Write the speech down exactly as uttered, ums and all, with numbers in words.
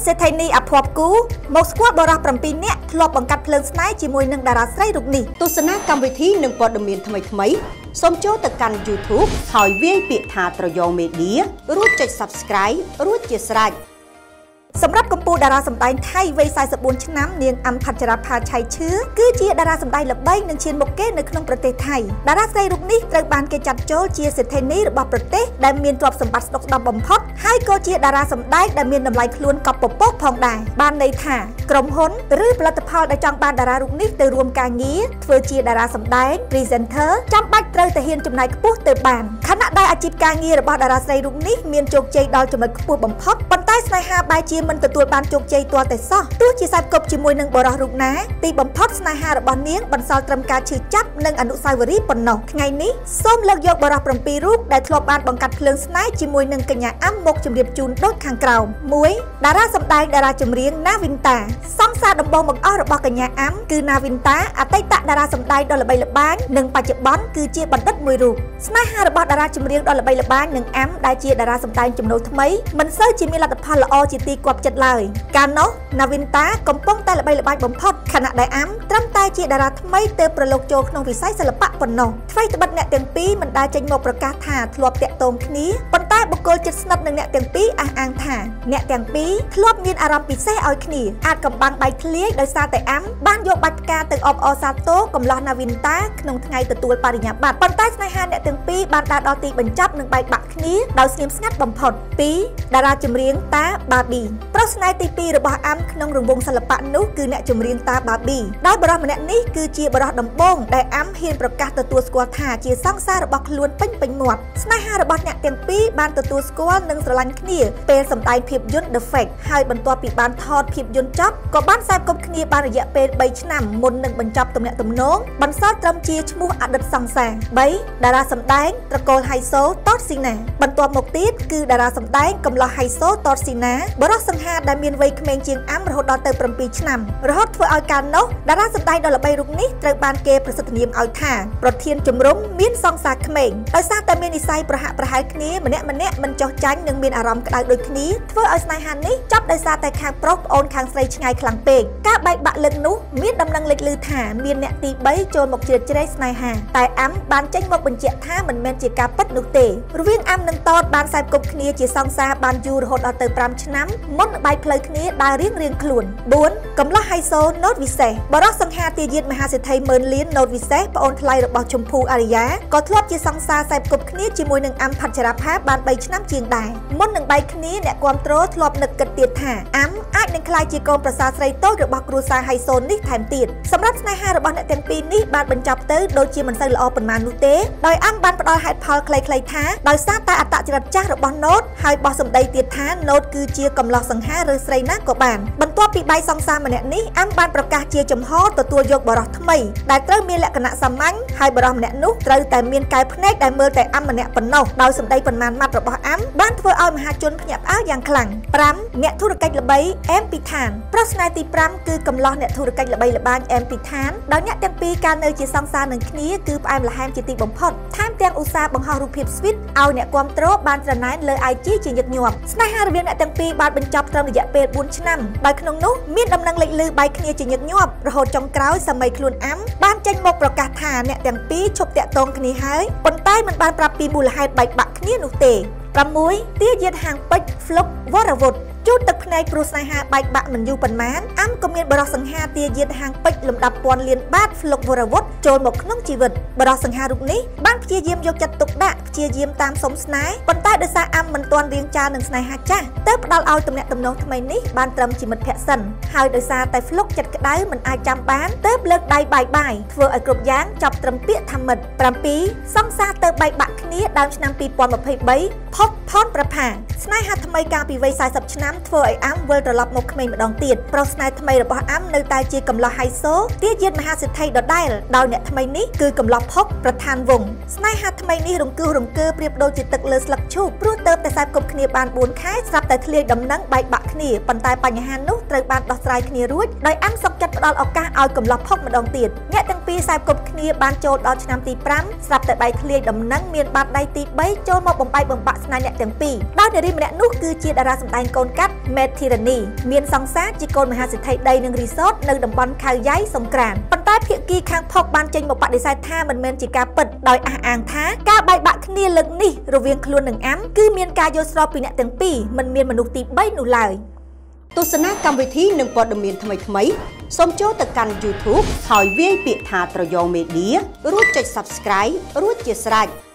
សេដ្ឋីនីអភ័ព្វគូមកស្គាល់បរិះប្រាំពីរនាក់ធ្លាប់បង្កាត់ភ្លើងស្នេហ៍ជាមួយនឹងតារាស្រីរូបនេះទស្សនាកម្មវិធីនិងព័ត៌មានថ្មីៗសូមចូលទៅកាន់ YouTube ហើយវាយពាក្យថាត្រយ៉ង Media រួចចុច Subscribe រួចជាស្រេចសម្រាប់កម្ពុជាតារាសម្ដែងថៃវ័យสี่สิบสี่ឆ្នាំនាងអំផាត់ចរាផាឆៃឈឺគឺជាតារាសម្ដែងល្បីនិងឈានមុខគេនៅក្នុងប្រទេសថៃតារាស្រីរូបនេះត្រូវបានគេចាត់ចូលជាសេដ្ឋីនីរបស់ប្រទេសដែលមានទ្រព្យសម្បត្តិស្ដុកស្ដម្ភបំផុតហើយក៏ជាតារាសម្ដែងដែលមានតម្លៃខ្លួនកប់ពពកផងដែរបានន័យថាក្រុមហ៊ុនឬផលិតផលដែលចង់បានតារារូបនេះទៅរួមការងារធ្វើជាតារាសម្ដែង Presenter ចាំបាច់ត្រូវតែហ៊ានចំណាយខ្ពស់ទៅបានខណៈដែលអាជីពការងាររបស់តារាស្រីរូបនេះមានជោគជ័យដល់ចំណុចខ្ពស់បំផុតប៉ុន្តែស្នេហាបែរជាមិនទទួលបានជោគជ័យទាល់តែសោះទោះជាសែបគប់ជាមួយនឹងបរិះរូបណាទីបំផុតស្នេហារបស់នាងបន្សល់ត្រឹមការឈឺចាប់និងអនុស្សាវរីយ៍ប៉ុណ្ណោះថ្ងៃនេះសូមលើកយកបរិះប្រាំពីររូបដែលធ្លាប់បានបង្កាត់ភ្លើងស្នេហ៍ជាមួយនឹងកញ្ញាអាំមកជម្រាបជូនដូចខាងក្រោមមួយតារាសម្ដែងតារាចម្រៀងណាវីនតាសង្សារដំបូងបង្អស់របស់កញ្ញាអាំគឺណាវីនតាអតីតតារាសម្ដែងដ៏ល្បីល្បាញនិងបច្ចុប្បន្នគឺជាបណ្ឌិតមួយរូបស្នេហារបស់តារាចម្រៀងដ៏ល្បីល្បាញនិងអាំដែលជាតារាសម្ដែងចំណូលថ្មីមិនសូវជាមានលទ្ធផលល្អជាទីគាប់ចិត្តឡើយកាលនោះណាវីនតាកំពុងតែល្បីល្បាញបំផុតខណៈដែលអាំត្រឹមតែជាតារាថ្មីទើបប្រឡូកចូលក្នុងវិស័យសិល្បៈប៉ុណ្ណោះថ្មីត្បិតអ្នកទាំងពីរមិនដែលចេញមកប្រកាសថាធ្លាប់តាក់ទងគ្នាប៉ុន្តែបុគ្គលជិតស្និទ្ធនឹងអ្នកទាំងពីរអះអាងថាអ្នកទាំងពីរធ្លាប់មានអារម្មណ៍ពិសេសឲ្យគ្នាអាចកំបាំងបែកធ្លាយដោយសារតែអាំបានយកបាច់ផ្កាទៅអបអរសាទរកំឡោះណាវីនតាក្នុងថ្ងៃទទួលបរិញ្ញាបត្រប៉ុន្តែស្នេហាអ្នកទាំងពីរបានដើរដល់ទីបញ្ចប់និងបែកបាក់គ្នាដោយស្ងៀមស្ងាត់បំផុតពីរតារាចម្រៀងតាបាប៊ីប្រុសស្នេហ៍ទីពីររបស់អាំក្នុងរង្វង់សិល្បៈនោះគឺអ្នកចម្រៀងតាបាប៊ីដោយបរិះម្នាក់នេះគឺជាបរិះដំបូងដែលអាំហ៊ានប្រកាសទទួលស្គាល់ថាជាសង្សាររបស់ខ្លួនពេញពេញមាត់ស្នេហារបស់អ្នកទាំងពីរបានទទួលស្គាល់និងស្រឡាញ់គ្នាពេលសម្ដែងភាពយន្ត The Fake ហើយបន្ទាប់ពីបានថតភាពយន្តចប់ក៏បានសែបគប់គ្នាបានរយៈពេលបីឆ្នាំមុននឹងបញ្ចប់ទំនាក់ទំនងបន្សល់ត្រឹមជាឈ្មោះអតីតសង្សារបីតារាសម្ដែងត្រកូលហៃសូតតស៊ីណាបន្ទាប់មកទៀតគឺតារាសម្ដែងកំឡោះហៃសូតតស៊ីណាបរិះសង្ហាដែលមានវ័យក្មេងជាងអាំរហូតដល់ទៅ7ឆ្នាំរហូតធ្វើឲ្យកាលនោះតារាសម្ដែងដ៏ល្បីរូបនេះត្រូវបានគេប្រសិទ្ធនាមឲ្យថាប្រធានជំរំមានសង្សារក្មេងដោយសារតែមាននិស្ស័យប្រហាក់ប្រហែលគ្នាម្នាក់ម្នាក់មិនចោះចាញ់និងមានអារម្មណ៍ក្តៅដូចគ្នាធ្វើឲ្យស្នេហានេះចាប់ដោយសារតែខាងប្រុសប្អូនខាងស្រីឆ្ងាយខ្លាំងពេកការបែកបាក់លើកនោះមានដំណឹងលេចឮថាមានអ្នកទីបីចូលមកជ្រៀតជ្រែកស្នេហាតែអាំបានចេញមកបញ្ជាក់ថាមិនមែនជាការពិតនោះទេរវាងអាំនិងតតបានសែបគប់គ្នាជាសង្សារបានយូររហូតដល់ទៅ5ឆ្នាំមុននឹងបែកផ្លូវគ្នាដើររៀងរៀងខ្លួនបួនកំឡោះហៃសូណូតវិសេសបរិះសង្ហាទាយាទមហាសេដ្ឋីម៉ឺនលានណូតវិសេសប្អូនថ្លៃរបស់ជម្ភូអារីយ៉ាក៏ធ្លាប់ជាសង្សារសែបគប់គ្នាជាមួយនឹងអាំផាត់ចរាផាបានបីឆ្នាំជាងដែរមុននឹងបែកគ្នាអ្នកគាំទ្រធ្លាប់នឹកគិតទៀតថាអាំអាចនឹងក្លាយជាកូនប្រសារស្រីតូចរបស់គ្រួសារហៃសូននេះថែមទៀតសម្រាប់ស្នេហារបស់អ្នកទាំងពីរនេះបានបញ្ចប់ទៅដូចជាមិនសូវល្អប៉ុន្មាននោះទេដោយអាំបានផ្ដល់ហេតុផលខ្លីៗថាដោយសារតែអត្តចរិតចាស់របស់ណូតហើយបោះសម្ដីទៀតថាណូតគឺជាកំឡោះសង្ហាឬស្រីណាក៏បានបន្ទាប់ពីបែកសង្សារម្នាក់នេះអាំបានប្រកាសជាចំហទទួលយកបរិះថ្មីដែលត្រូវមានលក្ខណៈសាមញ្ញហើយបរិះម្នាក់នោះត្រូវតែមានកែវភ្នែកដែលមើលតែអាំម្នាក់ប៉ុណ្ណោះដោយសម្ដីប៉ុន្មានម៉ាត់របស់អាំបានធ្វើឲ្យមហាជនភ្ញាក់ផ្អើលយ៉ាងខ្លាំងប្រាំអ្នកធុរកិច្ចល្បីអែមពីឋានប្រុសស្នេហ៍ទីប្រាំគឺកំឡោះអ្នកធុរកិច្ចល្បីល្បាញអែមពីឋានដោយអ្នកទាំងពីរកាលនៅជាសង្សារនឹងគ្នាគឺផ្អែមល្ហែមជាទីបំផុតថែមទាំងឧស្សាហ៍បង្ហោះរូបភាពស្វីតឲ្យអ្នកគាំទ្របានច្រណែនលើ ไอ จี ជាញឹកញាប់ស្នេហារវាងអ្នកទាំងពីរបានបញ្ចប់ត្រឹមរយៈពេលបួនឆ្នាំដោយក្នុងនោះមានដំណឹងលេចឮបែកគ្នាជាញឹកញាប់រហូតចុងក្រោយសម័យខ្លួនអាំបានចេញមកប្រកាសថាអ្នកទាំងពីរឈប់តាក់ទងគ្នាហើយប៉ុន្តែមិនបានប្រាប់ពីមូលហេតុបែកបាក់គ្នានោះទេប្រាំមួយទាយាទហាងពេជ្រហ្វ្លុកវរវុធជូតទឹកភ្នែកព្រោះស្នេហាបែកបាក់មិនយូរប៉ុន្មានអាំក៏មានបរិះសង្ហាទាយាទហាងពេជ្រលំដាប់ពាន់លានបាតហ្វ្លុកវរវុធចូលមកក្នុងជីវិតបរិះសង្ហារូបនេះបានព្យាយាមយកចិត្តទុកដាក់ព្យាយាមតាមសុំស្នេហ៍ប៉ុន្តែដោយសារអាំមិនទាន់រៀងចាលនឹងស្នេហាចាស់ទើបផ្ដល់ឲ្យទំនាក់ទំនងថ្មីនេះបានត្រឹមជាមិត្តភក្តិសិនហើយដោយសារតែហ្វ្លុកចិត្តក្តៅមិនអាចចាំបានទើបលើកដៃបាយបាយធ្វើឲ្យគ្រប់យ៉ាងចាប់ត្រឹមពាក្យថាមិត្តប្រាំពីរសង្សារទៅបែកបាក់គ្នាដើមឆ្នាំពីរពាន់ម្ភៃបីផុកផនប្រផាស្នេហាថ្មីកាលពីវ័យสี่สิบឆ្នាំធ្វើឲ្យអាំវិលត្រឡប់មកក្មេងម្ដងទៀតប្រុសស្នេហ៍ថ្មីរបស់អាំនៅតែជាកំឡោះហៃសូទាយាទមហាសេដ្ឋីដដែលដោយអ្នកថ្មីនេះគឺកំឡោះផុកប្រធានវង្សស្នេហាថ្មីនេះរង្គោះរង្គើប្រៀបដូចជាទឹកលើស្លឹកឈូកព្រោះទៅតែសែបគប់គ្នាបានបួនខែស្រាប់តែធ្លាយដំណឹងបែកបាក់គ្នាប៉ុន្តែបញ្ហានោះត្រូវបានដោះស្រាយគ្នារួចដោយអាំសុកចិត្តផ្ដល់ឱកាសឲ្យកំឡោះផុកម្ដងទៀតអ្នកទាំងពីរសែបគប់គ្នាបានចូលដល់ឆ្នាំទីប្រាំស្រាប់តែបែកធ្លាយដំណឹងមានបាតដៃទីបីចូលមកបំបែកបំបាក់ស្នេហ៍អ្នកទាំងពីរដោយនារីម្នាក់នោះគឺជាតារាសម្ដែងកូនកាកាត់ Mediterranean មានសង្សារជាកូនមហាសេដ្ឋីដីនឹងរីសតនៅតំបន់ខៅយ៉ៃសង្ក្រានប៉ុន្តែភាគីខាងផុកបានចេញមកបដិសេធថាមិនមែនជាការពិតដោយអះអាងថាការបែកបាក់គ្នាលើកនេះរវាងខ្លួននិងអាំគឺមានការយល់ស្របពីអ្នកទាំងពីរមិនមានមនុស្សទីបីនោះឡើយទស្សនាកម្មវិធីនិងព័ត៌មានថ្មីៗសូមចូលទៅកាន់ YouTube ហើយវាយពាក្យថាត្រយង Media រួចចុច Subscribe រួចជាស្រេច